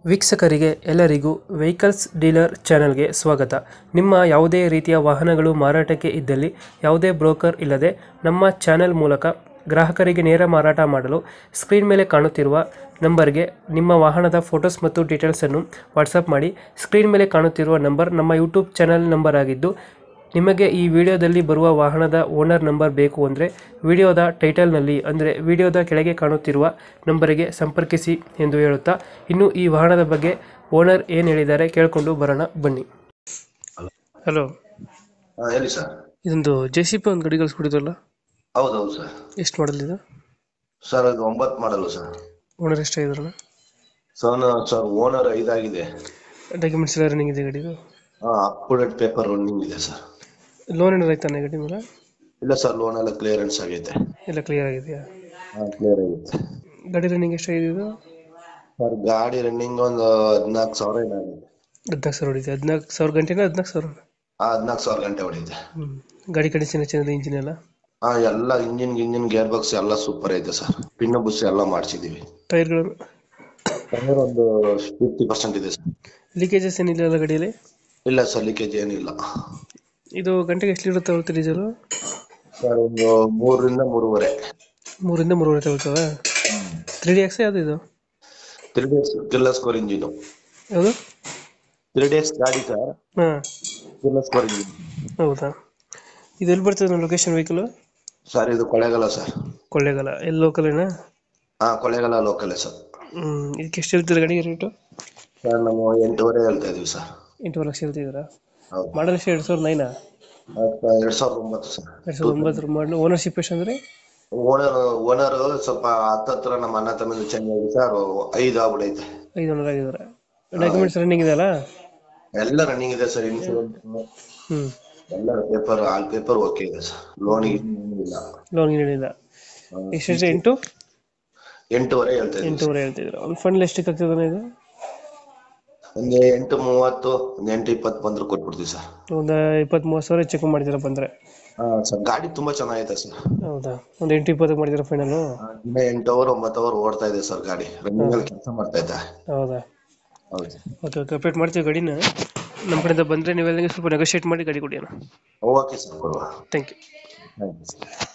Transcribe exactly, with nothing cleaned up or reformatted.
ವೀಕ್ಷಕರಿಗೆ ಎಲ್ಲರಿಗೂ vehicles dealer ಚಾನೆಲ್ಗೆ ಸ್ವಾಗತ. ನಿಮ್ಮ ಯಾವುದೇ ರೀತಿಯ ವಾಹನಗಳು ಮಾರಾಟಕ್ಕೆ ಇದ್ದಲ್ಲಿ ಯಾವುದೇ ಬ್ರೋಕರ್ ಇಲ್ಲದೆ ನಮ್ಮ ಚಾನೆಲ್ ಮೂಲಕ ಗ್ರಾಹಕರಿಗೆ ನೇರ ಮಾರಾಟ ಮಾಡಲು ಸ್ಕ್ರೀನ್ ಮೇಲೆ ಕಾಣುತ್ತಿರುವ ನಂಬರ್ಗೆ ನಿಮ್ಮ ವಾಹನದ ಫೋಟೋಸ್ ಮತ್ತು ಡೀಟೇಲ್ಸನ್ನು ವಾಟ್ಸಪ್ ಮಾಡಿ. ಸ್ಕ್ರೀನ್ ಮೇಲೆ ಕಾಣುತ್ತಿರುವ ನಂಬರ್ ನಮ್ಮ ಯೂಟ್ಯೂಬ್ ಚಾನೆಲ್ ನಂಬರ್ ಆಗಿದ್ದು, ನಿಮಗೆ ಈ ವಿಡಿಯೋದಲ್ಲಿ ಬರುವ ವಾಹನದ ಓನರ್ ನಂಬರ್ ಬೇಕು ಅಂದರೆ ವಿಡಿಯೋದ ಟೈಟಲ್ನಲ್ಲಿ ಅಂದರೆ ವಿಡಿಯೋದ ಕೆಳಗೆ ಕಾಣುತ್ತಿರುವ ನಂಬರಿಗೆ ಸಂಪರ್ಕಿಸಿ ಎಂದು ಹೇಳುತ್ತಾ, ಇನ್ನು ಈ ವಾಹನದ ಬಗ್ಗೆ ಓನರ್ ಏನು ಹೇಳಿದ್ದಾರೆ ಕೇಳಿಕೊಂಡು ಬರೋಣ ಬನ್ನಿ. ಹಲೋ, ಹಾ ಹೇಳಿ ಸರ್. ಇದೊಂದು ಜೆ ಸಿ ಪಿ ಒಂದು ಗಾಡಿ ಕಳಿಸ್ಕೊಡಿದ್ರಲ್ಲ, ಹೌದೌದು ಸರ್. ಎಷ್ಟು ಮಾಡಲ್ ಇದು? ಸರ್ ಅದು ಒಂಬತ್ತು ಮಾಡಲು ಸರ್. ಓನರ್ ಎಷ್ಟಾಗಿದ್ರಲ್ಲ? ಸರ್ ಸರ್ ಓನರ್ ಐದಾಗಿದೆ. ಡಾಕ್ಯುಮೆಂಟ್ಸ್ ಎಲ್ಲ ರನ್ನಿಂಗ್ ಇದೆ ಗಾಡಿದು? ಹಾ, up to date paper running ಇದೆ ಸರ್. ಲೋನ್ ಏನಾರು ಆಯ್ತಾನೆ ಗಾಡಿ ಮೇಲೆ? ಇಲ್ಲ ಸರ್, ಲೋನ್ ಎಲ್ಲ ಕ್ಲಿಯರೆನ್ಸ್ ಆಗೈತೆ. ಎಲ್ಲ ಕ್ಲಿಯರ್ ಆಗಿದೆಯಾ? ಹಾ, ಕ್ಲಿಯರ್ ಆಗೈತೆ. ಗಾಡಿ ರನ್ನಿಂಗ್ ಎಷ್ಟಾಗಿದೆ ಇದು? ಸರ್ ಗಾಡಿ ರನ್ನಿಂಗ್ ಒಂದು ಹದಿನಾಲ್ಕು ಸಾವಿರ ಏನಾಗಿದೆ. ಹದಿನಾಲ್ಕು ಸಾವಿರ ಹೊಡಿದೆ. ಹದಿನಾಲ್ಕು ಸಾವಿರ ಗಂಟೆನ ಹದಿನಾಲ್ಕು ಸಾವಿರ? ಹಾ, ಹದಿನಾಲ್ಕು ಸಾವಿರ ಗಂಟೆ ಹೊಡಿದೆ. ಹ್ಞೂ. ಗಾಡಿ ಕಂಡೀಷನ್ ಚೆನ್ನಾಗಿದೆ, ಇಂಜಿನ್ ಎಲ್ಲ? ಹಾ, ಎಲ್ಲ ಇಂಜಿನ್ ಇಂಜಿನ್ ಗೇರ್ ಬಾಕ್ಸ್ ಎಲ್ಲ ಸೂಪರ್ ಐತೆ ಸರ್. ಪಿನ್ನು ಬುಸ್ ಎಲ್ಲ ಮಾಡಿಸಿದೀವಿ. ಟೈರ್ಗಳು? ಟೈರ್ ಒಂದು ಫಿಫ್ಟಿ ಪರ್ಸೆಂಟ್ ಇದೆ ಸರ್. ಲೀಕೇಜಸ್ ಏನಿಲ್ಲ ಅಲ್ಲ ಗಾಡಿಯಲ್ಲಿ? ಇಲ್ಲ ಸರ್, ಲೀಕೇಜ್ ಏನಿಲ್ಲ. ಇದು ಗಂಟೆಗೆ ಎಷ್ಟು ಇರುತ್ತೆ ಅವತ್ತು ಡೀಸೆಲ್? ಸರ್ ಒಂದು ಮೂರರಿಂದ ಮೂರುವರೆ. ಮೂರಿಂದ ಮೂರುವರೆ ತಗೊಳ್ತದ? ತ್ರೀ ಡಿ ಎಕ್ಸ್ ಯಾವುದು ಇದು? Three days Kirloskar engine. ಯಾವುದು? ತ್ರೀ ಡೇಸ್ ಗಾಡಿ ಸರ್. ಹಾಂ, ಕಿರ್ಲಸ್ ಕೋರ್ ಇಂಜಿನ್. ಹೌದಾ? ಇದು ಎಲ್ಲಿ ಬರ್ತದೆ ನಮ್ಮ ಲೊಕೇಶನ್ ವೆಹಿಕಲ್? ಸರ್ ಇದು ಕೊಳ್ಳೇಗಾಲ ಸರ್. ಕೊಳ್ಳೇಗಾಲ. ಎಲ್ಲಿ ಲೋಕಲೇನಾ? ಹಾ, ಕೊಳ್ಳೇಗಾಲ ಲೋಕಲೇ ಸರ್. ಹ್ಞೂ. ಇದಕ್ಕೆ ಎಷ್ಟು ಹೇಳ್ತೀರ ಗಾಡಿಗೆ ರೇಟು? ಸರ್ ನಾವು ಎಂಟೂವರೆ ಹೇಳ್ತಾ ಇದೀವಿ ಸರ್. ಎಂಟೂವರೆ ಲಕ್ಷ ಹೇಳ್ತಿದ್ದೀರಾ? ಹೌದು. ಮಾಡಲ್ ಎಷ್ಟು? ಎರಡು ಸಾವಿರದ ನೈನಾ? ಎರಡ್ ಸಾವಿರದ ಒಂಬತ್ತು ಸರ್. ಎರಡು ಸಾವಿರದ ಒಂಬತ್ತರ ಮಾಡಲು. ಓನರ್ಶಿಪ್ ಎಷ್ಟು ಅಂದರೆ? ಓನರ್ ಓನರ್ ಸ್ವಲ್ಪ ಹತ್ತತ್ರ ನಮ್ಮ ಅಣ್ಣ ತಮ್ಮಂದು ಚೆನ್ನಾಗಿ ಸರ್, ಐದು ಆಗ್ಬಿಡೈತೆ. ಐದು ಓನರ್ ಆಗಿದ್ದಾರೆ. ಡಾಕ್ಯುಮೆಂಟ್ಸ್ ರನ್ನಿಂಗ್ ಇದೆಯಲ್ಲ? ಎಲ್ಲ ರನ್ನಿಂಗ್ ಇದೆ ಸರ್. ಇನ್ಶೂರೆನ್ಸ್ ಹ್ಞೂ, ಎಲ್ಲ ಪೇಪರ್ ಆಲ್ ಪೇಪರ್ ಓಕೆ ಇದೆ ಸರ್. ಲೋನ್ ಇಲ್ಲ. ಲೋನ್ ಏನಿಲ್ಲ. ಎಷ್ಟು? ಎಂಟು ಎಂಟೂವರೆ ಹೇಳ್ತಾ ಇದೀವಿ. ಎಂಟೂವರೆ ಹೇಳ್ತಿದ್ರು. ಒಂದು ಫಂಡ್ ಎಷ್ಟಕ್ಕೆ ಆಗ್ತದೆ ಇದು? ಒಂದು ಎಂಟು ಮೂವತ್ತು, ಒಂದು ಎಂಟು ಇಪ್ಪತ್ತು ಬಂದ್ರೆ ಕೊಟ್ಬಿಡ್ತೀವಿ ಸರ್. ಒಂದು ಇಪ್ಪತ್ತ್ ಮೂವತ್ತು ಸಾವಿರ ಚೆಕ್ ಮಾಡ್ತೀರಾ ಬಂದರೆ? ಹಾ ಸರ್, ಗಾಡಿ ತುಂಬಾ ಚೆನ್ನಾಗೈತೆ ಸರ್. ಹೌದಾ? ಒಂದು ಎಂಟು ಇಪ್ಪತ್ತಕ್ಕೆ ಮಾಡಿದ್ದೀರಾ ಫೈನಲ್? ಇನ್ನ ಎಂಟು ಅವರ್ ಒಂಬತ್ತು ಅವರ್ ಓಡ್ತಾ ಇದೆ ಸರ್ ಗಾಡಿ. ರನ್ನಿಂಗ್ ಅಲ್ಲಿ ಕೆಲಸ ಮಾಡ್ತಾ ಇದ್ದೆ. ಹೌದಾ? ಹೌದು. ಓಕೆ ಓಕೆ, ಅಪ್ಡೇಟ್ ಮಾಡ್ತೀವಿ ಗಾಡಿನ. ನಮ್ಮ ಕಡೆಯಿಂದ ಬಂದರೆ ನೀವೆಲ್ಲ ಸ್ವಲ್ಪ ನೆಗೋಷಿಯೇಟ್ ಮಾಡಿ ಗಾಡಿ ಕೊಡಿ ಅಣ್ಣ. ಓಕೆ ಸರ್, ಕೊಡುವ. Thank you. Thank you sir.